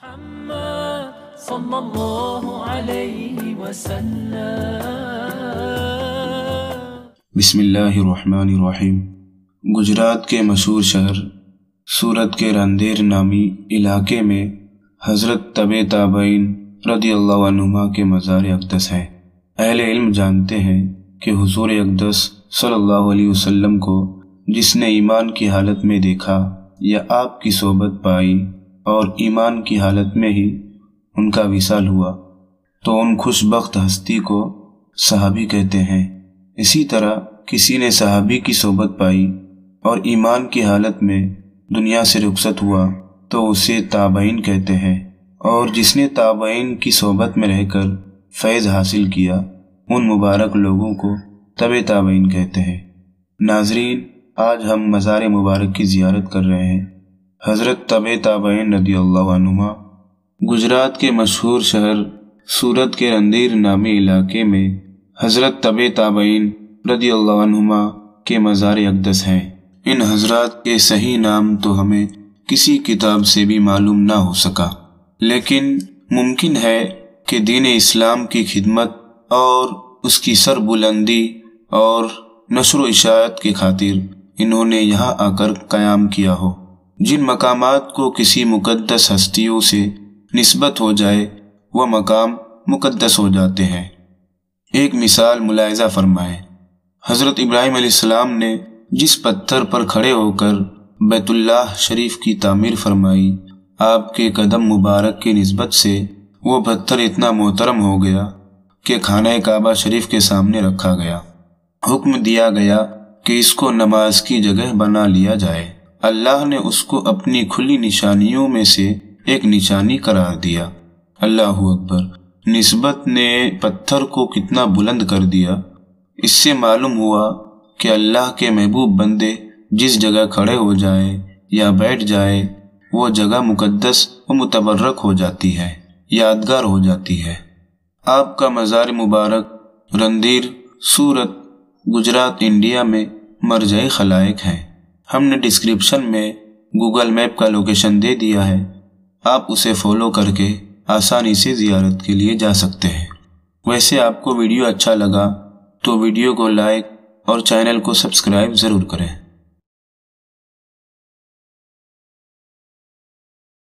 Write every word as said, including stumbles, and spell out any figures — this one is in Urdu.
صلی اللہ علیہ وسلم۔ بسم اللہ الرحمن الرحیم۔ گجرات کے مشہور شہر سورت کے رندیر نامی علاقے میں حضرت طبع تابعین رضی اللہ عنہما کے مزار اقدس ہے۔ اہل علم جانتے ہیں کہ حضور اقدس صلی اللہ علیہ وسلم کو جس نے ایمان کی حالت میں دیکھا یا آپ کی صحبت پائی اور ایمان کی حالت میں ہی ان کا وصال ہوا تو ان خوش بخت ہستی کو صحابی کہتے ہیں۔ اسی طرح کسی نے صحابی کی صحبت پائی اور ایمان کی حالت میں دنیا سے رخصت ہوا تو اسے تابعین کہتے ہیں، اور جس نے تابعین کی صحبت میں رہ کر فیض حاصل کیا ان مبارک لوگوں کو طبع تابعین کہتے ہیں۔ ناظرین، آج ہم مزار مبارک کی زیارت کر رہے ہیں۔ حضرت طبع تابعین رضی اللہ عنہما گجرات کے مشہور شہر سورت کے رندیر نامی علاقے میں حضرت طبع تابعین رضی اللہ عنہما کے مزار اقدس ہیں۔ ان حضرات کے صحیح نام تو ہمیں کسی کتاب سے بھی معلوم نہ ہو سکا، لیکن ممکن ہے کہ دین اسلام کی خدمت اور اس کی سر بلندی اور نشر و اشاعت کی خاطر انہوں نے یہاں آ کر قیام کیا ہو۔ جن مقامات کو کسی مقدس ہستیوں سے نسبت ہو جائے وہ مقام مقدس ہو جاتے ہیں۔ ایک مثال ملاحظہ فرمائیں۔ حضرت ابراہیم علیہ السلام نے جس پتھر پر کھڑے ہو کر بیت اللہ شریف کی تعمیر فرمائی، آپ کے قدم مبارک کی نسبت سے وہ پتھر اتنا محترم ہو گیا کہ خانہ کعبہ شریف کے سامنے رکھا گیا۔ حکم دیا گیا کہ اس کو نماز کی جگہ بنا لیا جائے۔ اللہ نے اس کو اپنی کھلی نشانیوں میں سے ایک نشانی قرار دیا۔ اللہ اکبر! نسبت نے پتھر کو کتنا بلند کر دیا۔ اس سے معلوم ہوا کہ اللہ کے محبوب بندے جس جگہ کھڑے ہو جائیں یا بیٹھ جائے وہ جگہ مقدس و متبرک ہو جاتی ہے، یادگار ہو جاتی ہے۔ آپ کا مزار مبارک رندیر سورت گجرات انڈیا میں مرجع خلائق ہے۔ ہم نے ڈسکرپشن میں گوگل میپ کا لوکیشن دے دیا ہے، آپ اسے فالو کر کے آسانی سے زیارت کے لیے جا سکتے ہیں۔ ویسے آپ کو ویڈیو اچھا لگا تو ویڈیو کو لائک اور چینل کو سبسکرائب ضرور کریں۔